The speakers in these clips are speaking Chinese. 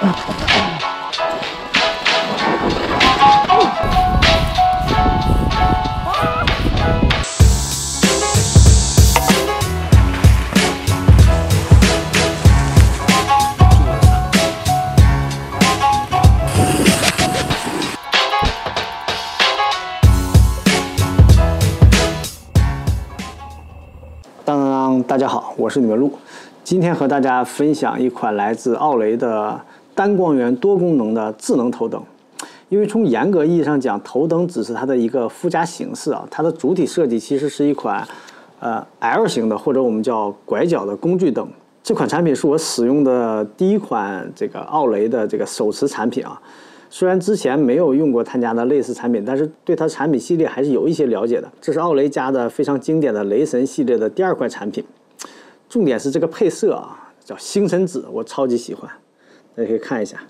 大家好，我是你们陆，今天和大家分享一款来自奥雷的单光源多功能的智能头灯。因为从严格意义上讲，头灯只是它的一个附加形式啊，它的主体设计其实是一款L 型的或者我们叫拐角的工具灯。这款产品是我使用的第一款这个奥雷的这个手持产品啊。虽然之前没有用过他家的类似产品，但是对它产品系列还是有一些了解的。这是奥雷家的非常经典的雷神系列的第二款产品。重点是这个配色啊，叫星辰紫，我超级喜欢。大家可以看一下，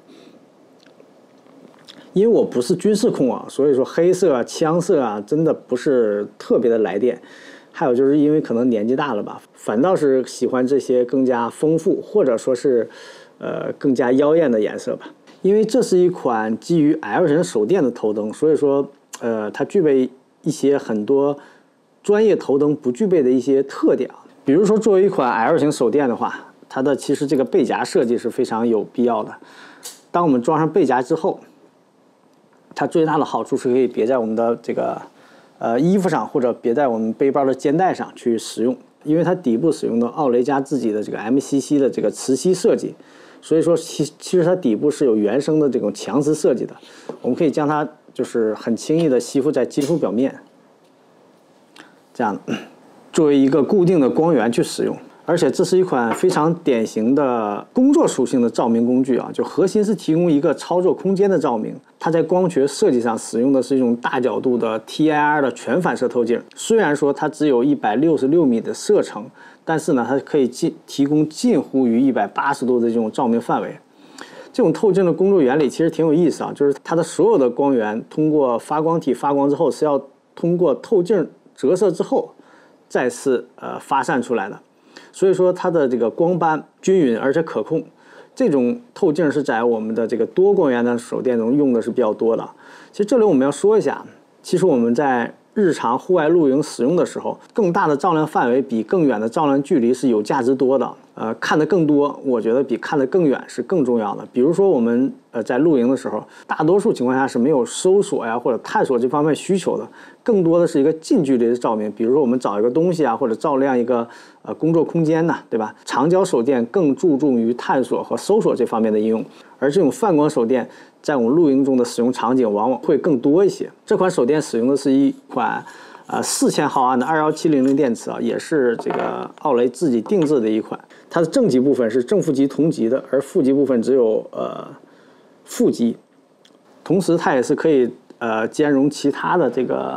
因为我不是军事控啊，所以说黑色啊、枪色啊，真的不是特别的来电。还有就是因为可能年纪大了吧，反倒是喜欢这些更加丰富或者说是更加妖艳的颜色吧。因为这是一款基于 L 型手电的头灯，所以说它具备一些很多专业头灯不具备的一些特点啊。比如说，作为一款 L 型手电的话，它的其实这个背夹设计是非常有必要的。当我们装上背夹之后，它最大的好处是可以别在我们的这个衣服上，或者别在我们背包的肩带上去使用。因为它底部使用的奥雷家自己的这个 MCC 的这个磁吸设计，所以说其实它底部是有原生的这种强磁设计的。我们可以将它就是很轻易的吸附在金属表面，这样作为一个固定的光源去使用。而且这是一款非常典型的工作属性的照明工具啊，就核心是提供一个操作空间的照明。它在光学设计上使用的是一种大角度的 TIR 的全反射透镜。虽然说它只有166米的射程，但是呢，它可以提供近乎于180度的这种照明范围。这种透镜的工作原理其实挺有意思啊，就是它的所有的光源通过发光体发光之后，是要通过透镜折射之后再次发散出来的。所以说它的这个光斑均匀而且可控。这种透镜是在我们的这个多光源的手电中用的是比较多的。其实这里我们要说一下，其实我们在日常户外露营使用的时候，更大的照亮范围比更远的照亮距离是有价值多的。看得更多，我觉得比看得更远是更重要的。比如说我们在露营的时候，大多数情况下是没有搜索呀或者探索这方面需求的，更多的是一个近距离的照明。比如说我们找一个东西啊，或者照亮一个工作空间呐，对吧？长焦手电更注重于探索和搜索这方面的应用，而这种泛光手电在我们露营中的使用场景往往会更多一些。这款手电使用的是一款4000毫安的21700电池啊，也是这个奥雷自己定制的一款。它的正极部分是正负极同极的，而负极部分只有负极。同时它也是可以兼容其他的这个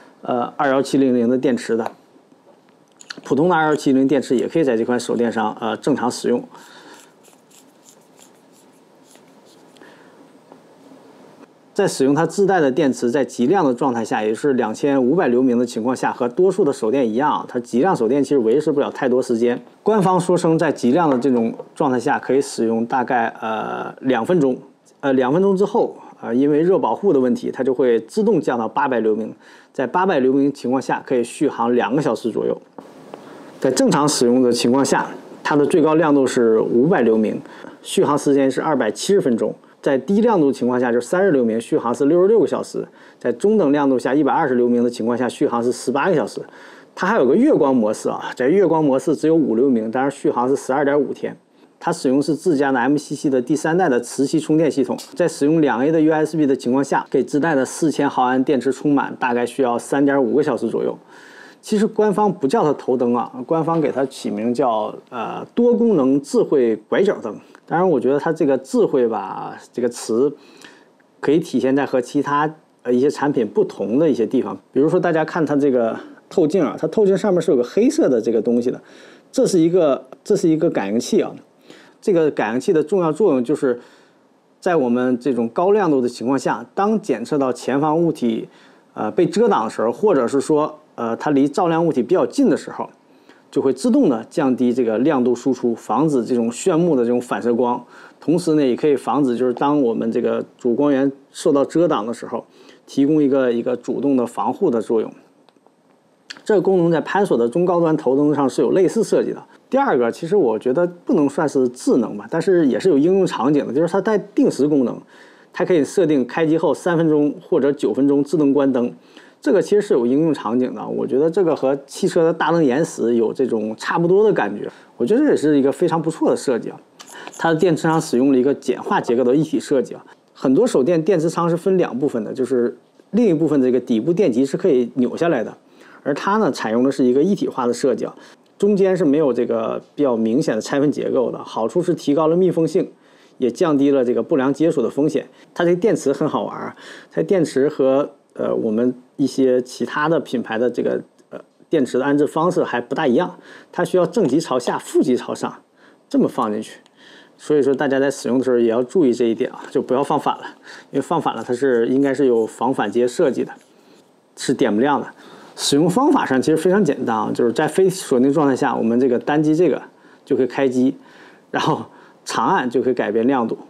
21700的电池的。普通的21700电池也可以在这款手电上正常使用。在使用它自带的电池在极亮的状态下，也是2500流明的情况下，和多数的手电一样，它极亮手电其实维持不了太多时间。官方说称在极亮的这种状态下可以使用大概2分钟，2分钟之后因为热保护的问题，它就会自动降到800流明。在800流明情况下可以续航2个小时左右。在正常使用的情况下，它的最高亮度是500流明，续航时间是270分钟。在低亮度情况下就30流明，续航是66个小时。在中等亮度下120流明的情况下，续航是18个小时。它还有个月光模式啊，在月光模式只有5流明，当然续航是12.5天。它使用是自家的 MCC 的第3代的磁吸充电系统，在使用2A 的 USB 的情况下，给自带的4000毫安电池充满大概需要3.5个小时左右。其实官方不叫它头灯啊，官方给它起名叫多功能智慧拐角灯。当然我觉得它这个智慧吧，这个词可以体现在和其他一些产品不同的一些地方。比如说大家看它这个透镜啊，它透镜上面是有个黑色的这个东西的，这是一个感应器啊。这个感应器的重要作用就是在我们这种高亮度的情况下，当检测到前方物体被遮挡的时候，或者是说它离照亮物体比较近的时候， 就会自动的降低这个亮度输出，防止这种炫目的这种反射光。同时呢，也可以防止就是当我们这个主光源受到遮挡的时候，提供一个主动的防护的作用。这个功能在潘索的中高端头灯上是有类似设计的。第二个，其实我觉得不能算是智能吧，但是也是有应用场景的，就是它带定时功能，它可以设定开机后3分钟或者9分钟自动关灯。这个其实是有应用场景的，我觉得这个和汽车的大灯延时有这种差不多的感觉，我觉得这也是一个非常不错的设计啊。它的电池仓使用了一个简化结构的一体设计啊，很多手电电池仓是分2部分的，就是另一部分这个底部电极是可以扭下来的，而它呢采用的是一个一体化的设计啊，中间是没有这个比较明显的拆分结构的，好处是提高了密封性，也降低了这个不良接触的风险。它这个电池很好玩，它电池和我们一些其他的品牌的这个电池的安置方式还不大一样，它需要正极朝下，负极朝上这么放进去。所以说大家在使用的时候也要注意这一点啊，就不要放反了，因为放反了它是应该是有防反接设计的，是点不亮的。使用方法上其实非常简单啊，就是在非锁定状态下，我们这个单击这个就可以开机，然后长按就可以改变亮度。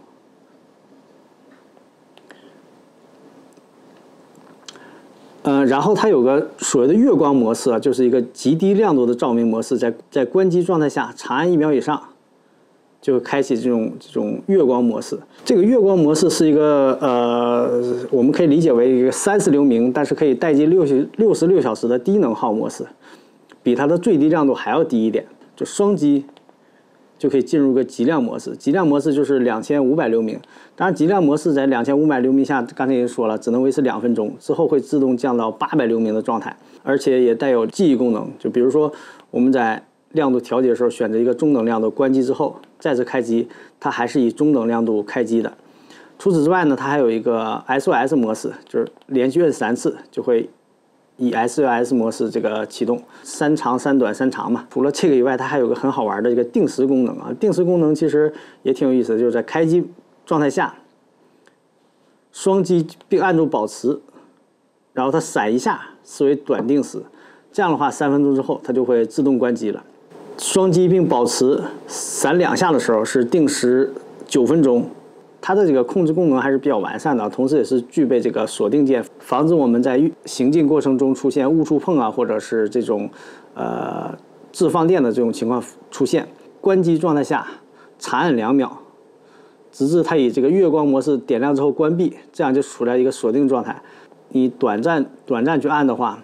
然后它有个所谓的月光模式啊，就是一个极低亮度的照明模式，在关机状态下长按1秒以上，就会开启这种月光模式。这个月光模式是一个我们可以理解为一个30流明，但是可以待机66小时的低能耗模式，比它的最低亮度还要低一点，就双击就可以进入个极亮模式。极亮模式就是2500流明，当然极亮模式在2500流明下，刚才已经说了，只能维持2分钟，之后会自动降到800流明的状态，而且也带有记忆功能。就比如说我们在亮度调节的时候，选择一个中等亮度，关机之后再次开机，它还是以中等亮度开机的。除此之外呢，它还有一个 SOS 模式，就是连续摁3次就会以 SOS 模式这个启动，3长3短3长嘛。除了这个以外，它还有个很好玩的一个定时功能啊。定时功能其实也挺有意思的，就是在开机状态下，双击并按住保持，然后它闪一下视为短定时，这样的话3分钟之后它就会自动关机了。双击并保持闪2下的时候是定时9分钟。它的这个控制功能还是比较完善的，同时也是具备这个锁定键，防止我们在行进过程中出现误触碰啊，或者是这种自放电的这种情况出现。关机状态下长按2秒，直至它以这个月光模式点亮之后关闭，这样就处在一个锁定状态。你短暂去按的话，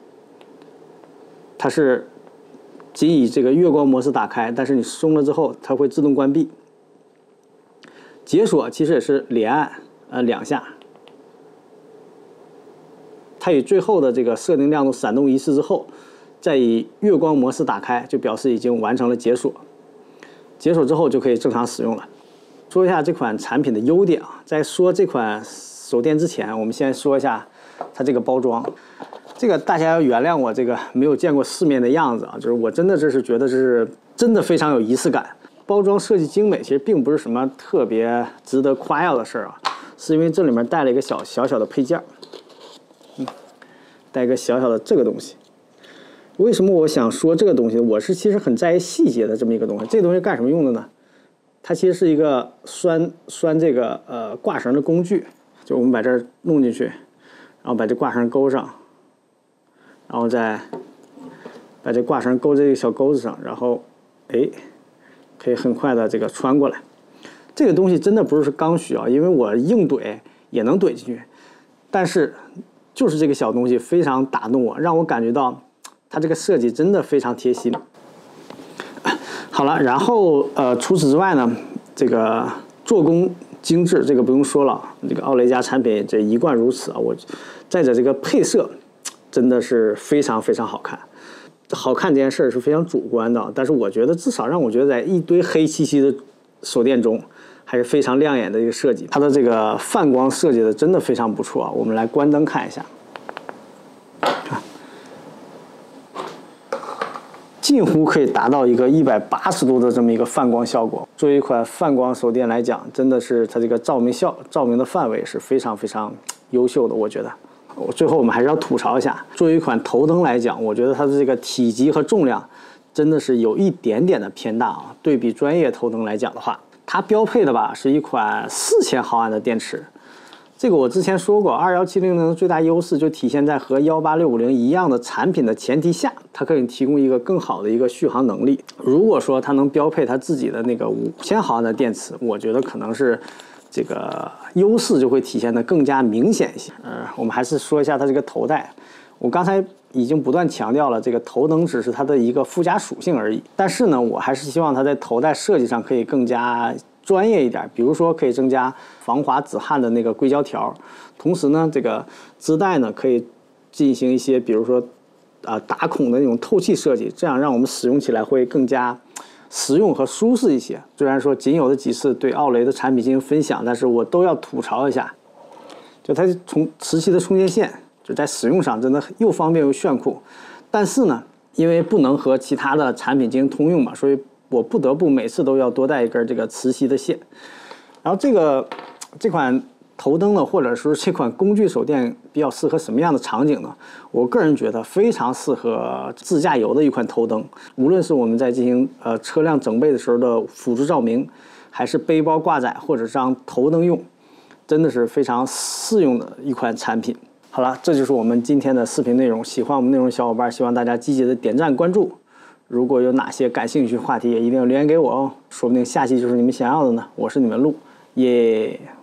它是仅以这个月光模式打开，但是你松了之后，它会自动关闭。解锁其实也是连按2下，它以最后的这个设定亮度闪动1次之后，再以月光模式打开，就表示已经完成了解锁。解锁之后就可以正常使用了。说一下这款产品的优点啊，在说这款手电之前，我们先说一下它这个包装。这个大家要原谅我这个没有见过世面的样子啊，就是我真的这是觉得这是真的非常有仪式感。包装设计精美，其实并不是什么特别值得夸耀的事儿啊，是因为这里面带了一个小小的配件，带一个小小的这个东西。为什么我想说这个东西？我是其实很在意细节的这么一个东西。这个东西干什么用的呢？它其实是一个拴这个挂绳的工具，就我们把这儿弄进去，然后把这挂绳勾上，然后再把这挂绳勾这个小钩子上，然后可以很快的这个穿过来。这个东西真的不是刚需啊，因为我硬怼也能怼进去，但是就是这个小东西非常打动我，让我感觉到它这个设计真的非常贴心。好了，然后除此之外呢，这个做工精致，这个不用说了，这个奥雷加产品这一贯如此啊。再者这个配色真的是非常非常好看。好看这件事是非常主观的，但是我觉得至少让我觉得在一堆黑漆漆的手电中，还是非常亮眼的一个设计。它的这个泛光设计的真的非常不错啊。我们来关灯看一下，近乎可以达到一个180度的这么一个泛光效果。作为一款泛光手电来讲，真的是它这个照明的范围是非常非常优秀的，我觉得。最后我们还是要吐槽一下，作为一款头灯来讲，我觉得它的这个体积和重量真的是有一点点的偏大啊。对比专业头灯来讲的话，它标配的吧是一款4000毫安的电池。这个我之前说过，21700的最大优势就体现在和18650一样的产品的前提下，它可以提供一个更好的一个续航能力。如果说它能标配它自己的那个5000毫安的电池，我觉得可能是这个优势就会体现的更加明显一些。我们还是说一下它这个头戴。我刚才已经不断强调了，这个头灯只是它的一个附加属性而已。但是呢，我还是希望它在头戴设计上可以更加专业一点，比如说可以增加防滑止焊的那个硅胶条，同时呢，这个支带呢可以进行一些，比如说打孔的那种透气设计，这样让我们使用起来会更加实用和舒适一些。虽然说仅有的几次对奥雷的产品进行分享，但是我都要吐槽一下，就它磁吸的充电线就在使用上真的又方便又炫酷，但是呢，因为不能和其他的产品进行通用嘛，所以我不得不每次都要多带一根这个磁吸的线。然后这款头灯呢，或者说这款工具手电比较适合什么样的场景呢？我个人觉得非常适合自驾游的一款头灯，无论是我们在进行车辆整备的时候的辅助照明，还是背包挂载或者是当头灯用，真的是非常适用的一款产品。好了，这就是我们今天的视频内容。喜欢我们内容的小伙伴，希望大家积极的点赞关注。如果有哪些感兴趣的话题，也一定要留言给我哦，说不定下期就是你们想要的呢。我是你们鹿，耶。